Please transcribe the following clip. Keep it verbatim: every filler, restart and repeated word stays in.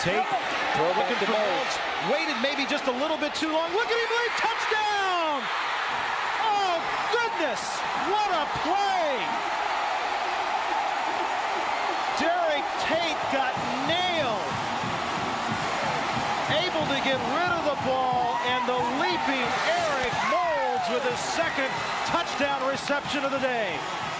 Tate looking for Moulds. Waited maybe just a little bit too long. Look at him leap. Touchdown! Oh, goodness. What a play. Derek Tate got nailed. Able to get rid of the ball, and the leaping Eric Moulds with his second touchdown reception of the day.